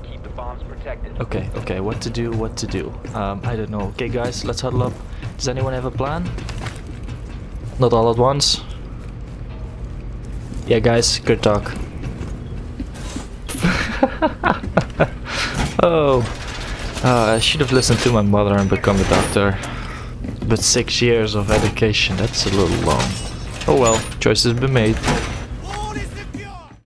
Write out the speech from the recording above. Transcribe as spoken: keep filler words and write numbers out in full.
Keep the bombs protected. Okay, okay, what to do, what to do. Um, I don't know. Okay, guys, let's huddle up. Does anyone have a plan? Not all at once. Yeah, guys, good talk. Oh, uh, I should have listened to my mother and become a doctor. But six years of education, that's a little long. Oh well, choices been made.